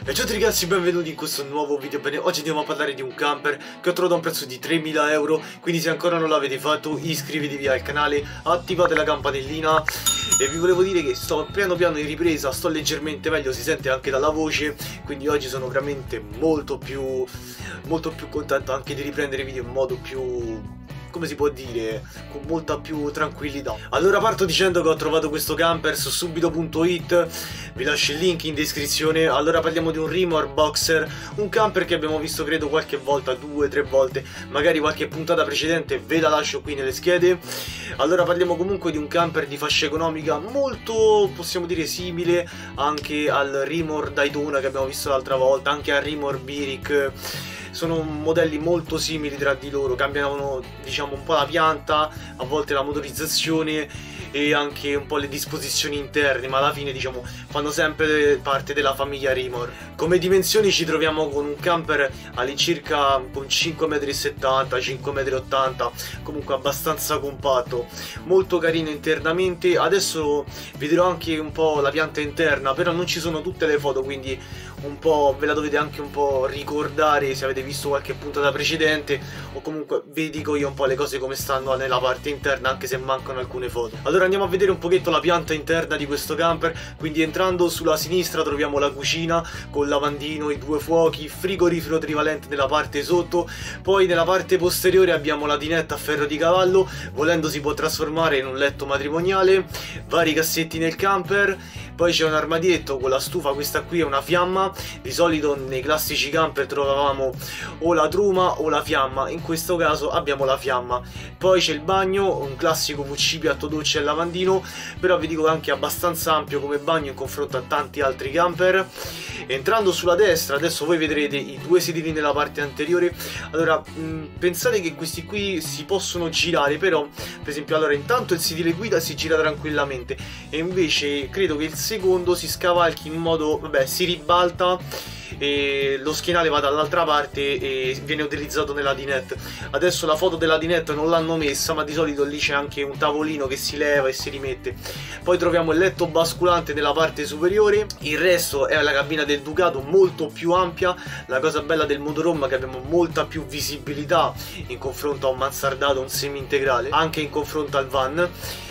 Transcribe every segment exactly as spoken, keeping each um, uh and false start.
E ciao ragazzi, benvenuti in questo nuovo video. Bene, oggi andiamo a parlare di un camper che ho trovato a un prezzo di tremila euro. Quindi se ancora non l'avete fatto, iscrivetevi al canale, attivate la campanellina. E vi volevo dire che sto piano piano in ripresa, sto leggermente meglio, si sente anche dalla voce. Quindi oggi sono veramente molto più, molto più contento anche di riprendere video in modo più... come si può dire, con molta più tranquillità. Allora parto dicendo che ho trovato questo camper su subito punto it, vi lascio il link in descrizione. Allora parliamo di un Rimor Boxer, un camper che abbiamo visto credo qualche volta, due, tre volte, magari qualche puntata precedente ve la lascio qui nelle schede. Allora parliamo comunque di un camper di fascia economica molto, possiamo dire, simile anche al Rimor Daytona che abbiamo visto l'altra volta, anche al Rimor Birik. Sono modelli molto simili tra di loro, cambiano diciamo un po' la pianta, a volte la motorizzazione e anche un po' le disposizioni interne, ma alla fine diciamo fanno sempre parte della famiglia Rimor. Come dimensioni ci troviamo con un camper all'incirca con cinque virgola settanta metri, cinque virgola ottanta metri, comunque abbastanza compatto, molto carino internamente. Adesso vi dirò anche un po' la pianta interna, però non ci sono tutte le foto, quindi un po' ve la dovete anche un po' ricordare se avete visto qualche puntata precedente, o comunque vi dico io un po' le cose come stanno nella parte interna, anche se mancano alcune foto. Allora andiamo a vedere un pochetto la pianta interna di questo camper. Quindi entrando sulla sinistra troviamo la cucina con lavandino, i due fuochi, frigorifero trivalente nella parte sotto. Poi nella parte posteriore abbiamo la dinetta a ferro di cavallo, volendo si può trasformare in un letto matrimoniale, vari cassetti nel camper. Poi c'è un armadietto con la stufa, questa qui è una fiamma. Di solito nei classici camper trovavamo o la truma o la fiamma, in questo caso abbiamo la fiamma. Poi c'è il bagno, un classico V C, piatto doccia e lavandino, però vi dico anche abbastanza ampio come bagno in confronto a tanti altri camper. Entrando sulla destra adesso voi vedrete i due sedili nella parte anteriore. Allora mh, pensate che questi qui si possono girare, però per esempio allora intanto il sedile guida si gira tranquillamente, e invece credo che il secondo si scavalchi in modo, vabbè, si ribalta e lo schienale va dall'altra parte e viene utilizzato nella dinette. Adesso la foto della dinette non l'hanno messa, ma di solito lì c'è anche un tavolino che si leva e si rimette. Poi troviamo il letto basculante nella parte superiore. Il resto è la cabina del Ducato, molto più ampia. La cosa bella del motorhome è che abbiamo molta più visibilità in confronto a un mansardato, un semi integrale, anche in confronto al van.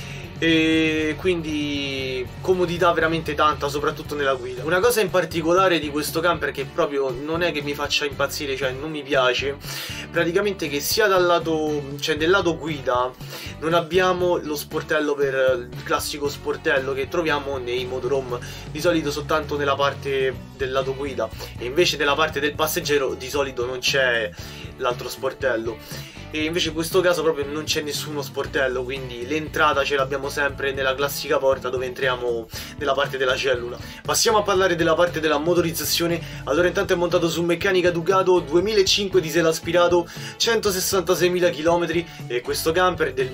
E quindi comodità veramente tanta, soprattutto nella guida. Una cosa in particolare di questo camper che proprio non è che mi faccia impazzire, cioè non mi piace, praticamente che sia dal lato, cioè del lato guida non abbiamo lo sportello, per il classico sportello che troviamo nei motorhome, di solito soltanto nella parte del lato guida, e invece nella parte del passeggero di solito non c'è l'altro sportello. E invece in questo caso proprio non c'è nessuno sportello, quindi l'entrata ce l'abbiamo sempre nella classica porta dove entriamo nella parte della cellula. Passiamo a parlare della parte della motorizzazione. Allora intanto è montato su meccanica Ducato, duemilacinque diesel aspirato, centosessantaseimila chilometri, e questo camper è del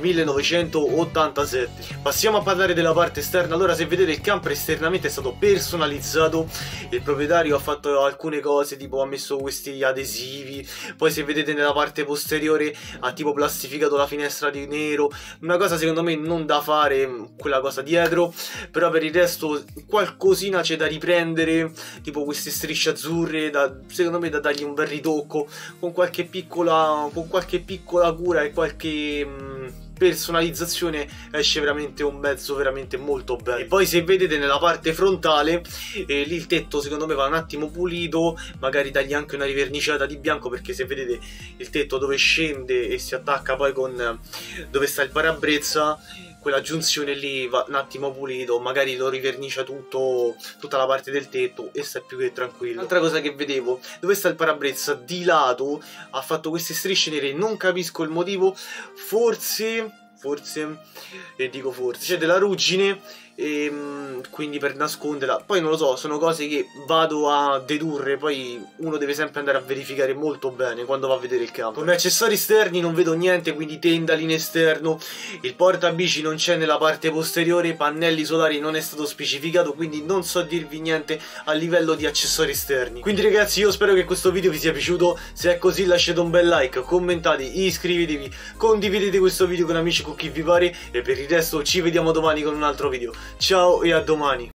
millenovecentottantasette. Passiamo a parlare della parte esterna. Allora se vedete il camper esternamente è stato personalizzato, il proprietario ha fatto alcune cose, tipo ha messo questi adesivi. Poi se vedete nella parte posteriore ha tipo plastificato la finestra di nero, una cosa secondo me non da fare, quella cosa dietro, però per il resto qualcosina c'è da riprendere, tipo queste strisce azzurre, da, secondo me da dargli un bel ritocco, con qualche piccola, con qualche piccola cura e qualche... Mh, personalizzazione esce veramente un mezzo veramente molto bello. E poi se vedete nella parte frontale eh, lì il tetto secondo me va un attimo pulito, magari dagli anche una riverniciata di bianco, perché se vedete il tetto dove scende e si attacca poi con dove sta il parabrezza, quella giunzione lì va un attimo pulito, magari lo rivernicia tutto, tutta la parte del tetto, e sta più che tranquillo. Un'altra cosa che vedevo, dove sta il parabrezza di lato ha fatto queste strisce nere, non capisco il motivo, forse forse, e dico forse, c'è della ruggine, e quindi per nasconderla, poi non lo so, sono cose che vado a dedurre, poi uno deve sempre andare a verificare molto bene quando va a vedere il campo. Come accessori esterni non vedo niente, quindi tendali in esterno, il portabici non c'è nella parte posteriore, pannelli solari non è stato specificato, quindi non so dirvi niente a livello di accessori esterni. Quindi ragazzi, io spero che questo video vi sia piaciuto, se è così lasciate un bel like, commentate, iscrivetevi, condividete questo video con amici, con chi vi pare, e per il resto ci vediamo domani con un altro video. Ciao e a domani.